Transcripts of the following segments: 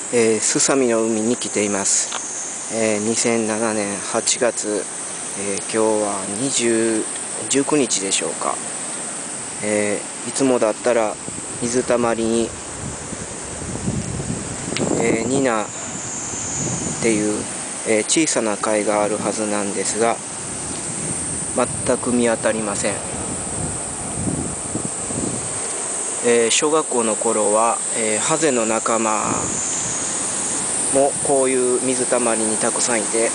すさみの海に来ています。2007年8月、今日は19日でしょうか。いつもだったら水たまりに、ニナっていう、小さな貝があるはずなんですが、全く見当たりません。小学校の頃は、ハゼの仲間もこういう水たまりにたくさんいて、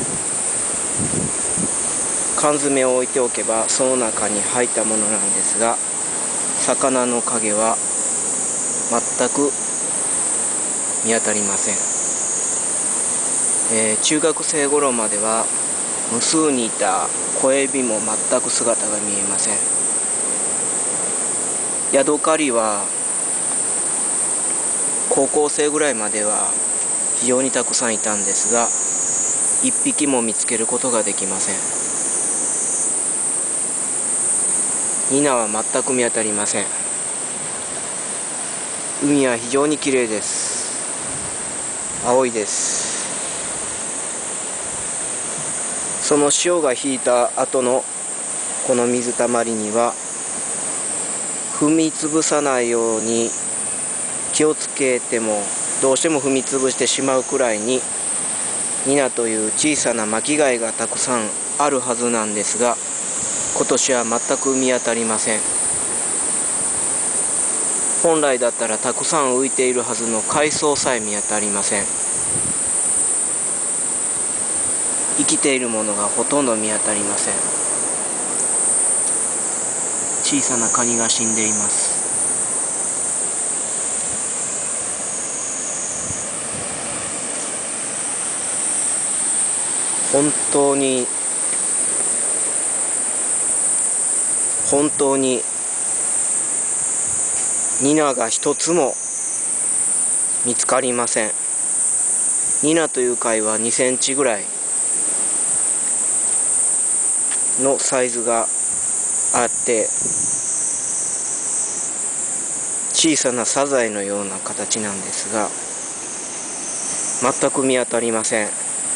缶詰を置いておけばその中に入ったものなんですが、魚の影は全く見当たりません。中学生頃までは無数にいた小エビも全く姿が見えません。ヤドカリは高校生ぐらいまでは非常にたくさんいたんですが、一匹も見つけることができません。ニナは全く見当たりません。海は非常に綺麗です。青いです。その潮が引いた後のこの水たまりには、踏みつぶさないように気をつけてもどうしても踏みつぶしてしまうくらいに、ニナという小さな巻き貝がたくさんあるはずなんですが、今年は全く見当たりません。本来だったらたくさん浮いているはずの海藻さえ見当たりません。生きているものがほとんど見当たりません。小さなカニが死んでいます。本当にニナが一つも見つかりません。ニナという貝は2センチぐらいのサイズがあって、小さなサザエのような形なんですが、全く見当たりません。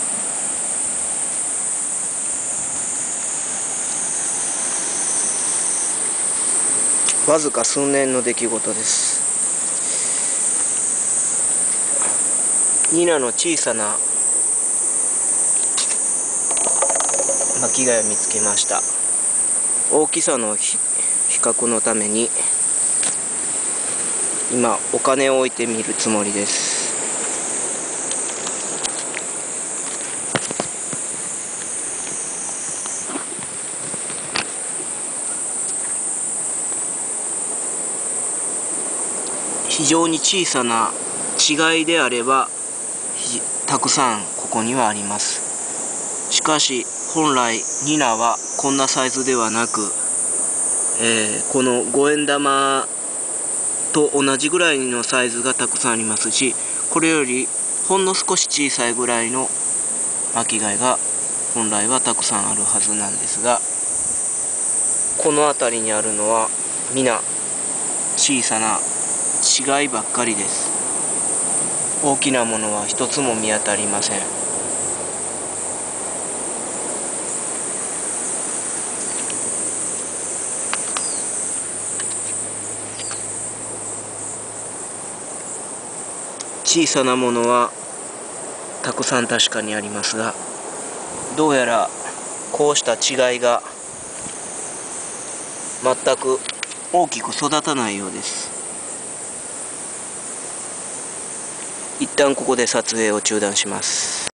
わずか数年の出来事です。ニナの小さな巻き貝を見つけました。大きさの比較のために今お金を置いてみるつもりです。非常に小さな違いであればたくさんここにはあります。しかし本来ニナはこんなサイズではなく、この5円玉と同じぐらいのサイズがたくさんありますし、これよりほんの少し小さいぐらいの巻き貝が本来はたくさんあるはずなんですが、この辺りにあるのは皆小さな違いばっかりです。大きなものは一つも見当たりません。小さなものはたくさん確かにありますが、どうやらこうした違いが全く大きく育たないようです。一旦ここで撮影を中断します。